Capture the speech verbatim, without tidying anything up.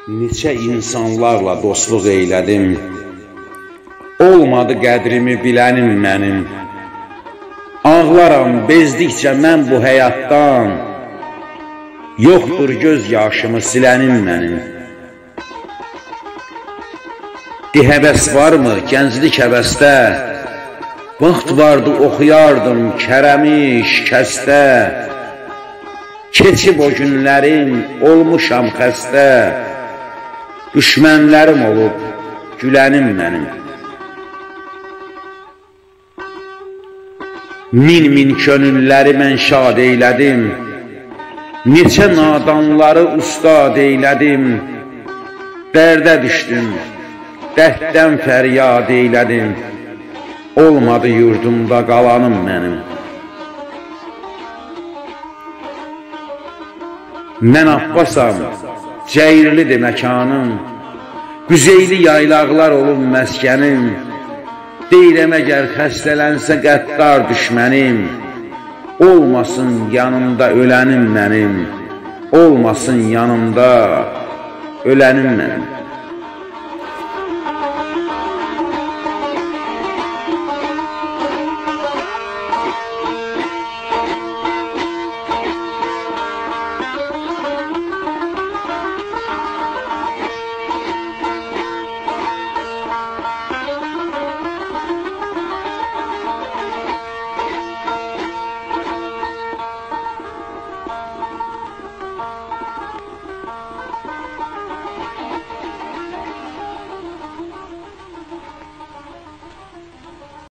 Neçə insanlarla dostluq eylədim, olmadı qədrimi bilənim mənim. Ağlaram bezdikcə mən bu həyatdan, yoxdur göz yaşımı silənim mənim. De həvəs varmı gənclik həvəsdə, vaxt vardı oxuyardım kərəmi şikəstə. Keçib o günlərim olmuşam xəstə, düşmənlərim olub gülənim mənim. Min min könülləri mən şad eylədim, neçə nadanları ustad eylədim. Dərdə düşdüm, dərddən fəryad eylədim, olmadı yurdumda qalanım mənim. Mən Abbasam, cəyirlidir məkanım, güzeyli yaylaqlar olub məskənim. Deyirəm əgər xəstələnsə qəddar düşmənim, olmasın yanımda ölənim mənim, olmasın yanımda ölənim mənim.